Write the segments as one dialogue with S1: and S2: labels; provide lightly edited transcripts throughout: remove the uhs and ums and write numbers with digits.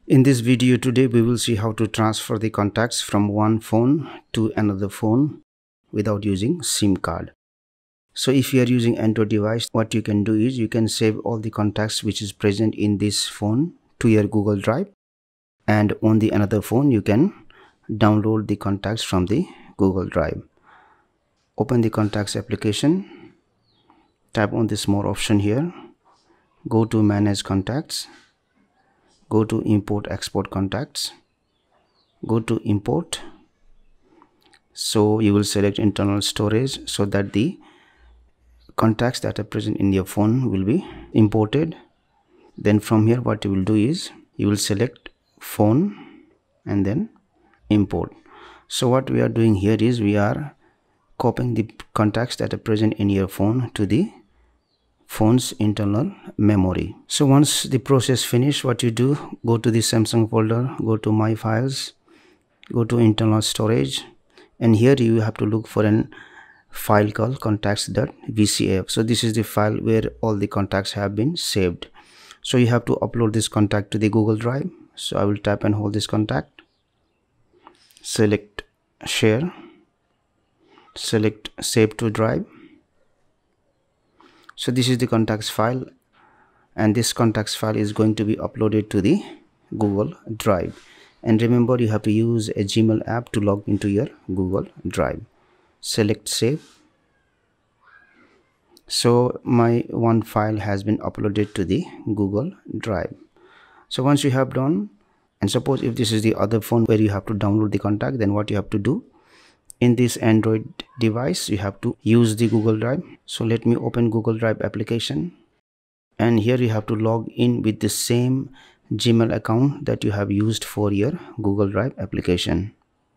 S1: In this video today, we will see how to transfer the contacts from one phone to another phone without using SIM card. So if you are using Android device, what you can do is you can save all the contacts which is present in this phone to your Google Drive, and on the another phone you can download the contacts from the Google Drive. Open the contacts application, tap on this more option here, go to manage contacts, go to import export contacts, go to import. So you will select internal storage so that the contacts that are present in your phone will be imported. Then from here what you will do is you will select phone and then import. So what we are doing here is we are copying the contacts that are present in your phone to the phone's internal memory. So once the process finished, what you do, go to the Samsung folder, go to my files, go to internal storage, and here you have to look for an file called contacts.vcf. so this is the file where all the contacts have been saved. So you have to upload this contact to the Google Drive. So I will tap and hold this contact, select share, select save to drive. So this is the contacts file, and this contacts file is going to be uploaded to the Google Drive. And remember, you have to use a Gmail app to log into your Google Drive. Select save. So my one file has been uploaded to the Google Drive. So once you have done, and suppose if this is the other phone where you have to download the contact, then what you have to do, in this Android device you have to use the Google Drive. So let me open Google Drive application, and here you have to log in with the same Gmail account that you have used for your Google Drive application.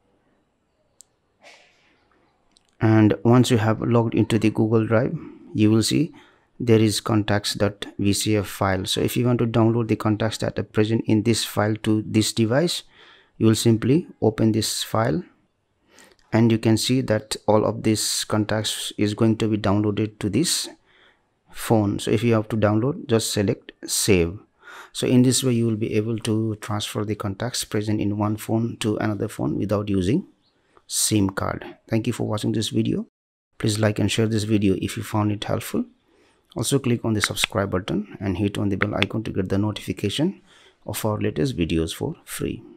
S1: And once you have logged into the Google Drive, you will see there is contacts.vcf file. So if you want to download the contacts that are present in this file to this device, you will simply open this file, and you can see that all of these contacts is going to be downloaded to this phone. So if you have to download, just select save. So in this way you will be able to transfer the contacts present in one phone to another phone without using SIM card. Thank you for watching this video. Please like and share this video if you found it helpful. Also click on the subscribe button and hit on the bell icon to get the notification of our latest videos for free.